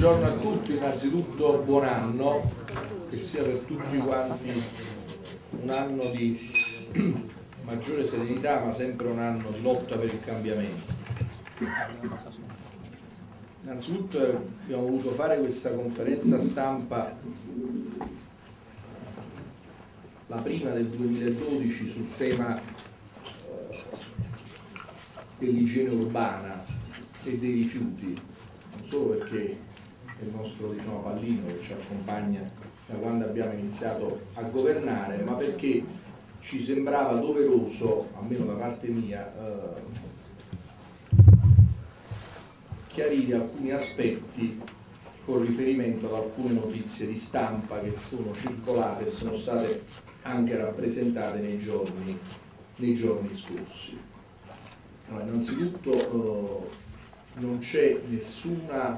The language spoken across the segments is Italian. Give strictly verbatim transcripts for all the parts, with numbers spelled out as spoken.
Buongiorno a tutti, innanzitutto buon anno, che sia per tutti quanti un anno di maggiore serenità, ma sempre un anno di lotta per il cambiamento. Innanzitutto abbiamo voluto fare questa conferenza stampa, la prima del duemiladodici, sul tema dell'igiene urbana e dei rifiuti, non solo perché è il nostro, diciamo, pallino che ci accompagna da quando abbiamo iniziato a governare, ma perché ci sembrava doveroso, almeno da parte mia, eh, chiarire alcuni aspetti con riferimento ad alcune notizie di stampa che sono circolate e sono state anche rappresentate nei giorni, nei giorni scorsi. Allora, innanzitutto eh, non c'è nessuna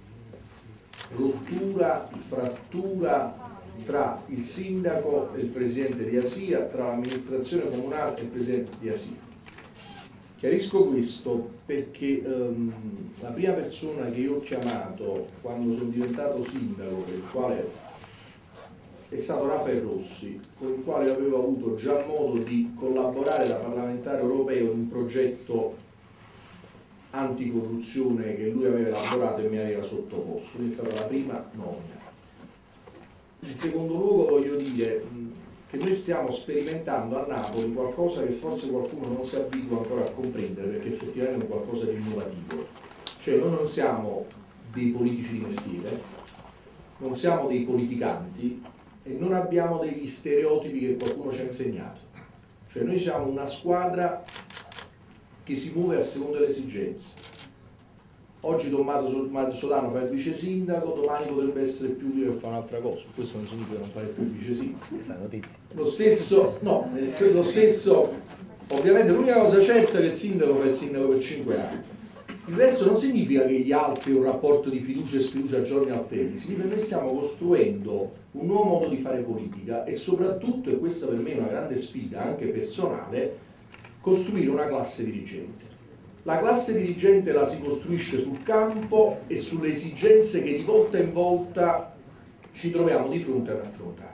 rottura, frattura tra il sindaco e il presidente di ASIA, tra l'amministrazione comunale e il presidente di ASIA. Chiarisco questo perché ehm, la prima persona che io ho chiamato quando sono diventato sindaco, per il quale è stato Rafael Rossi, con il quale avevo avuto già modo di collaborare da parlamentare europeo in un progetto anticorruzione che lui aveva elaborato e mi aveva sottoposto. Quindi è stata la prima nomina. In secondo luogo voglio dire che noi stiamo sperimentando a Napoli qualcosa che forse qualcuno non si abitua ancora a comprendere, perché effettivamente è qualcosa di innovativo. Cioè noi non siamo dei politici di mestiere, non siamo dei politicanti e non abbiamo degli stereotipi che qualcuno ci ha insegnato. Cioè noi siamo una squadra che si muove a seconda delle esigenze. Oggi Tommaso Sodano fa il vice sindaco, domani potrebbe essere più lui che fa un'altra cosa. Questo non significa non fare più il vice sindaco. Questa è notizia. Lo stesso, no, lo stesso, ovviamente l'unica cosa certa è che il sindaco fa il sindaco per cinque anni. Il resto non significa che gli altri un rapporto di fiducia e sfiducia a giorni alterni, significa che noi stiamo costruendo un nuovo modo di fare politica e soprattutto, e questa per me è una grande sfida anche personale, costruire una classe dirigente. La classe dirigente la si costruisce sul campo e sulle esigenze che di volta in volta ci troviamo di fronte ad affrontare.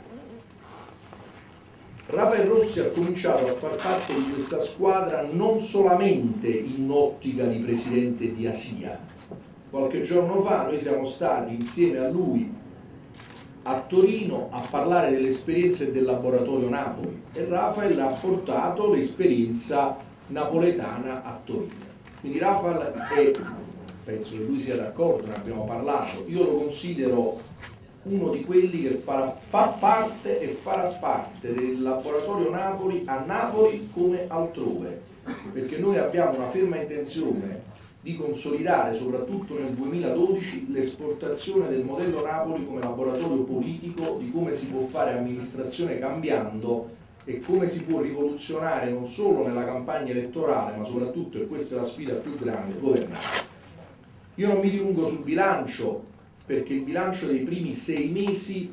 Rafael Rossi ha cominciato a far parte di questa squadra non solamente in ottica di presidente di ASIA. Qualche giorno fa noi siamo stati insieme a lui a Torino a parlare delle esperienze del laboratorio Napoli e Rafael ha portato l'esperienza napoletana a Torino. Quindi Rafael è, penso che lui sia d'accordo, ne abbiamo parlato, io lo considero uno di quelli che fa, fa parte e farà parte del laboratorio Napoli a Napoli come altrove, perché noi abbiamo una ferma intenzione di consolidare soprattutto nel duemiladodici l'esportazione del modello Napoli come laboratorio politico di come si può fare amministrazione cambiando e come si può rivoluzionare non solo nella campagna elettorale ma soprattutto, e questa è la sfida più grande, governare. Io non mi dilungo sul bilancio perché il bilancio dei primi sei mesi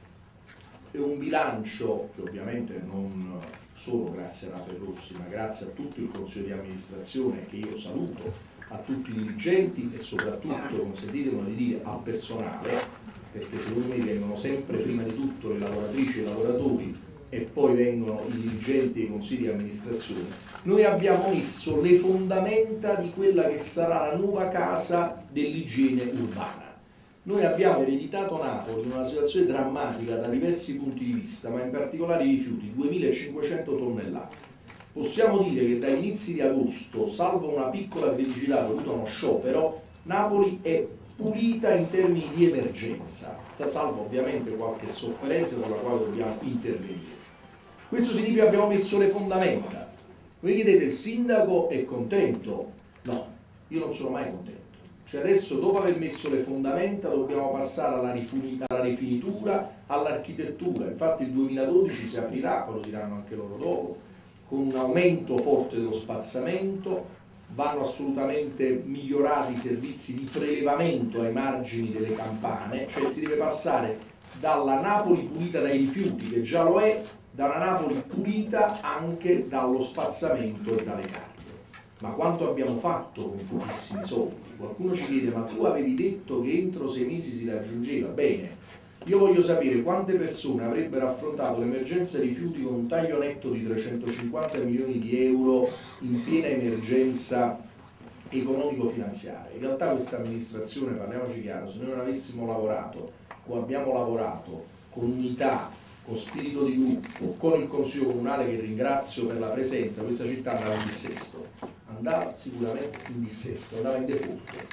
è un bilancio che ovviamente non solo grazie a Rafael Rossi ma grazie a tutto il consiglio di amministrazione che io saluto, a tutti i dirigenti e soprattutto, consentitemi di dire, al personale, perché secondo me vengono sempre prima di tutto le lavoratrici e i lavoratori e poi vengono i dirigenti e i consigli di amministrazione. Noi abbiamo messo le fondamenta di quella che sarà la nuova casa dell'igiene urbana. Noi abbiamo ereditato Napoli in una situazione drammatica da diversi punti di vista, ma in particolare i rifiuti, duemilacinquecento tonnellate. Possiamo dire che dagli inizi di agosto, salvo una piccola criticità dovuta a uno sciopero, Napoli è pulita in termini di emergenza, salvo ovviamente qualche sofferenza con la quale dobbiamo intervenire. Questo significa che abbiamo messo le fondamenta. Voi chiedete, il sindaco è contento? No, io non sono mai contento. Cioè adesso, dopo aver messo le fondamenta, dobbiamo passare alla rifinitura, all'architettura. Infatti il duemiladodici si aprirà, poi lo diranno anche loro dopo, con un aumento forte dello spazzamento, vanno assolutamente migliorati i servizi di prelevamento ai margini delle campane, cioè si deve passare dalla Napoli pulita dai rifiuti, che già lo è, da una Napoli pulita anche dallo spazzamento e dalle carte. ma quanto abbiamo fatto con pochissimi soldi? Qualcuno ci chiede, ma tu avevi detto che entro sei mesi si raggiungeva? Bene, io voglio sapere quante persone avrebbero affrontato l'emergenza rifiuti con un taglio netto di trecentocinquanta milioni di euro in piena emergenza economico-finanziaria. In realtà questa amministrazione, parliamoci chiaro, se noi non avessimo lavorato o abbiamo lavorato con unità, con spirito di gruppo, con il Consiglio Comunale che ringrazio per la presenza, questa città andava in dissesto, andava sicuramente in dissesto, andava in default.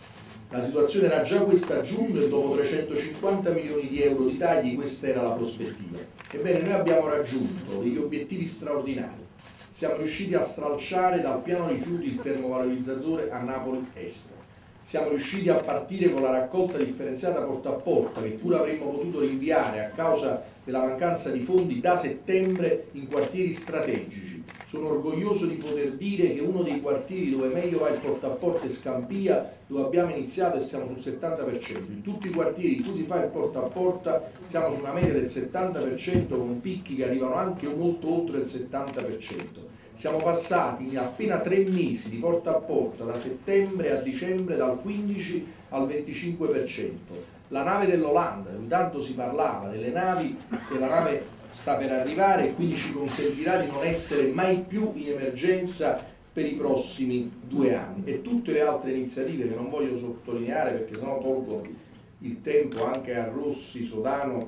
La situazione era già questa a giugno e dopo trecentocinquanta milioni di euro di tagli questa era la prospettiva. Ebbene, noi abbiamo raggiunto degli obiettivi straordinari. Siamo riusciti a stralciare dal piano rifiuti il termovalorizzatore a Napoli Est. Siamo riusciti a partire con la raccolta differenziata porta a porta, che pure avremmo potuto rinviare a causa della mancanza di fondi da settembre in quartieri strategici. Sono orgoglioso di poter dire che uno dei quartieri dove meglio va il porta a porta è Scampia, dove abbiamo iniziato e siamo sul settanta per cento. In tutti i quartieri in cui si fa il porta a porta siamo su una media del settanta per cento, con picchi che arrivano anche molto oltre il settanta per cento. Siamo passati in appena tre mesi di porta a porta, da settembre a dicembre, dal quindici al venticinque per cento. La nave dell'Olanda, tanto si parlava delle navi, che la nave sta per arrivare e quindi ci consentirà di non essere mai più in emergenza per i prossimi due anni. E tutte le altre iniziative che non voglio sottolineare perché sennò tolgo il tempo anche a Rossi, Sodano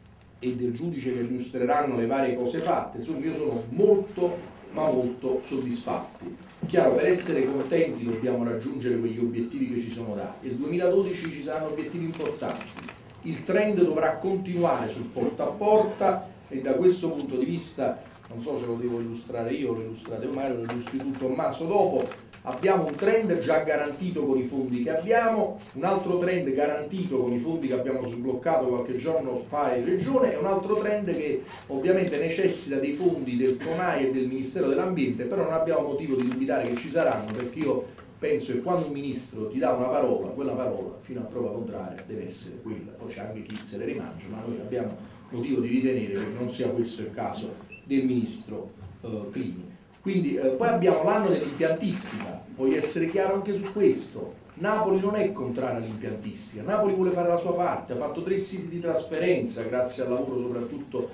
e del giudice che illustreranno le varie cose fatte. Insomma, io sono molto ma molto soddisfatti. Chiaro, per essere contenti dobbiamo raggiungere quegli obiettivi che ci sono dati. Nel duemiladodici ci saranno obiettivi importanti. Il trend dovrà continuare sul porta a porta e da questo punto di vista, non so se lo devo illustrare io, lo illustrate magari, lo illustri tu Tommaso dopo, abbiamo un trend già garantito con i fondi che abbiamo, un altro trend garantito con i fondi che abbiamo sbloccato qualche giorno fa in Regione e un altro trend che ovviamente necessita dei fondi del CONAI e del Ministero dell'Ambiente, però non abbiamo motivo di dubitare che ci saranno, perché io penso che quando un ministro ti dà una parola, quella parola fino a prova contraria deve essere quella, poi c'è anche chi se le rimangia, ma noi abbiamo motivo di ritenere che non sia questo il caso del ministro eh, Clini. Quindi eh, poi abbiamo l'anno dell'impiantistica, voglio essere chiaro anche su questo. Napoli non è contraria all'impiantistica, Napoli vuole fare la sua parte, ha fatto tre siti di trasferenza grazie al lavoro soprattutto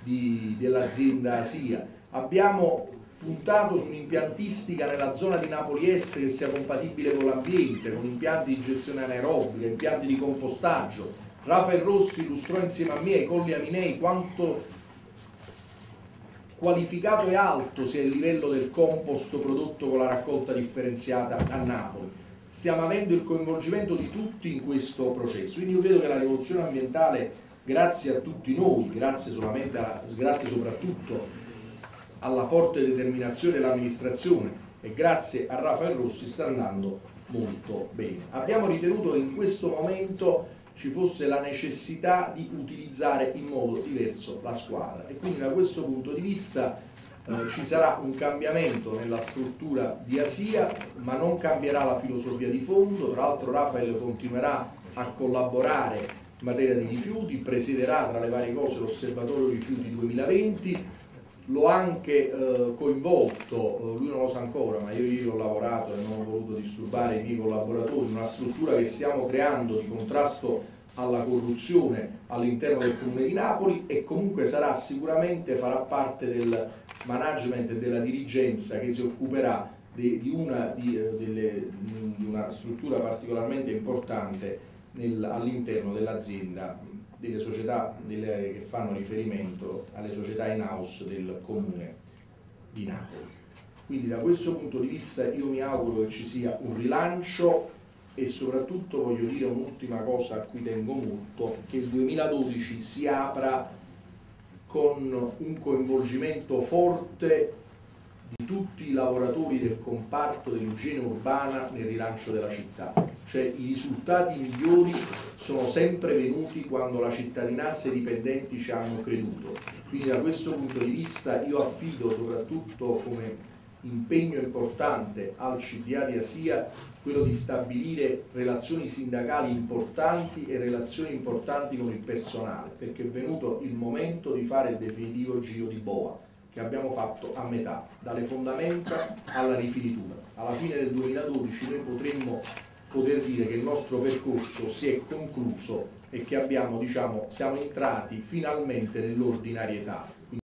dell'azienda Asia. Abbiamo puntato su un'impiantistica nella zona di Napoli Est che sia compatibile con l'ambiente, con impianti di gestione anaerobica, impianti di compostaggio. Rafael Rossi illustrò insieme a me ai Colli Aminei quanto qualificato e alto sia il livello del compost prodotto con la raccolta differenziata a Napoli. Stiamo avendo il coinvolgimento di tutti in questo processo, quindi io credo che la rivoluzione ambientale, grazie a tutti noi, grazie, solamente alla, grazie soprattutto alla forte determinazione dell'amministrazione e grazie a Rafael Rossi, sta andando molto bene. Abbiamo ritenuto che in questo momento ci fosse la necessità di utilizzare in modo diverso la squadra e quindi da questo punto di vista eh, ci sarà un cambiamento nella struttura di Asia, ma non cambierà la filosofia di fondo. Tra l'altro Rafael continuerà a collaborare in materia di rifiuti, presiederà tra le varie cose l'Osservatorio Rifiuti duemilaventi, l'ho anche eh, coinvolto, eh, lui non lo sa ancora, ma io ieri ho lavorato e non ho voluto disturbare i miei collaboratori, in una struttura che stiamo creando di contrasto alla corruzione all'interno del Comune di Napoli e comunque sarà sicuramente, farà parte del management e della dirigenza che si occuperà di, di, una, di, delle, di una struttura particolarmente importante all'interno dell'azienda, delle società delle, che fanno riferimento alle società in house del Comune di Napoli. Quindi da questo punto di vista io mi auguro che ci sia un rilancio e soprattutto voglio dire un'ultima cosa a cui tengo molto, che il duemiladodici si apra con un coinvolgimento forte di tutti i lavoratori del comparto dell'igiene urbana nel rilancio della città. Cioè i risultati migliori sono sempre venuti quando la cittadinanza e i dipendenti ci hanno creduto. Quindi da questo punto di vista io affido soprattutto come impegno importante al C D A di Asia quello di stabilire relazioni sindacali importanti e relazioni importanti con il personale, perché è venuto il momento di fare il definitivo giro di boa, che che abbiamo fatto a metà, dalle fondamenta alla rifinitura. Alla fine del duemiladodici noi potremmo poter dire che il nostro percorso si è concluso e che abbiamo, diciamo, siamo entrati finalmente nell'ordinarietà.